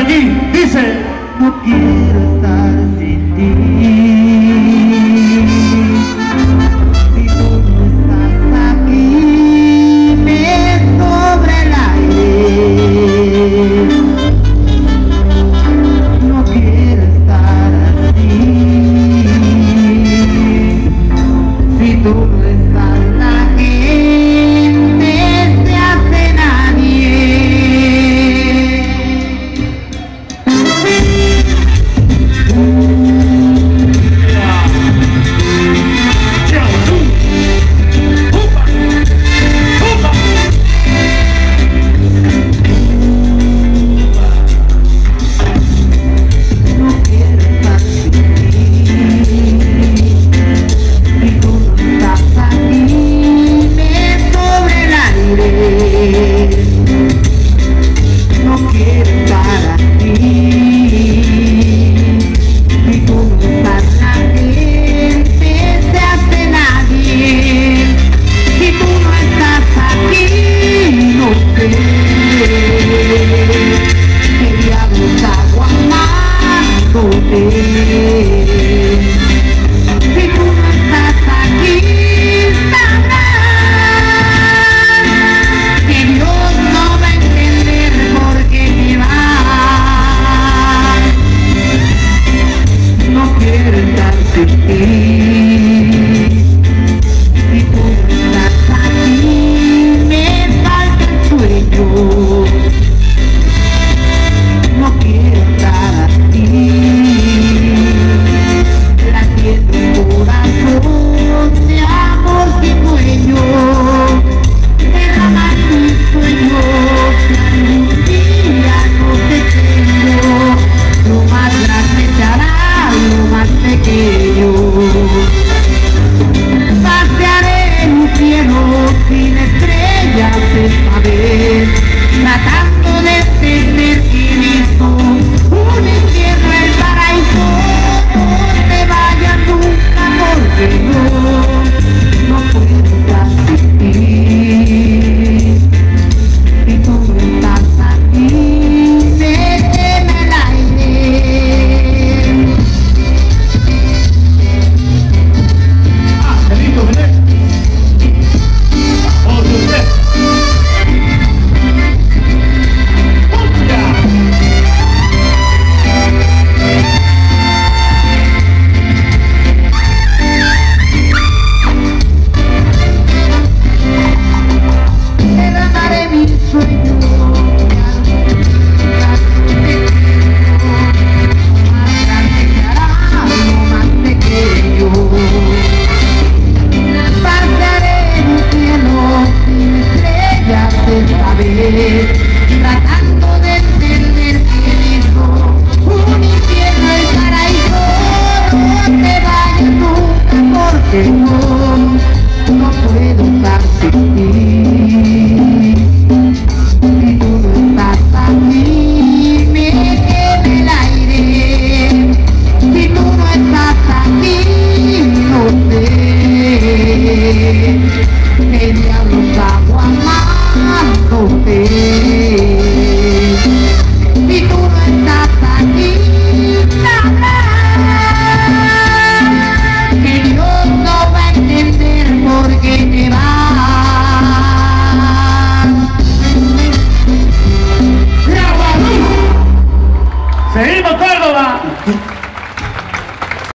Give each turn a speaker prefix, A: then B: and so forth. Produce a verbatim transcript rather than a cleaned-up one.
A: aquí, dice:
B: no quiero estar sin ti. Si tú no estás aquí, me sobra el aire. No quiero estar así. Si tú no estás, la gente se hace nadie. Tratando de entender quién es tú, un infierno, el paraíso, no te vayas nunca porque no, no puedo estar sin ti. Si tú no estás aquí, déjeme el aire.
A: Ah, qué lindo, ¿verdad? Otro usted.
B: Tratando de entender quién es tú, un infierno, el paraíso, no te vayas nunca porque no, no puedo estar sin ti. Si tú no estás aquí, me quema el aire. Si tú no estás aquí, no sé qué diablos hago amándote. Si tú no estás aquí, sabrás que Dios no va a entender por qué te vas.
A: Seguimos, Córdoba.